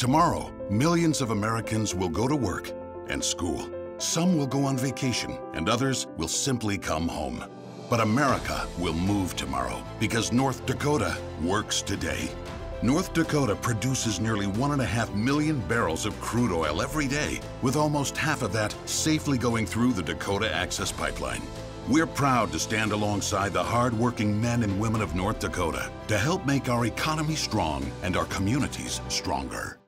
Tomorrow, millions of Americans will go to work and school. Some will go on vacation, and others will simply come home. But America will move tomorrow because North Dakota works today. North Dakota produces nearly 1.5 million barrels of crude oil every day, with almost half of that safely going through the Dakota Access Pipeline. We're proud to stand alongside the hard-working men and women of North Dakota to help make our economy strong and our communities stronger.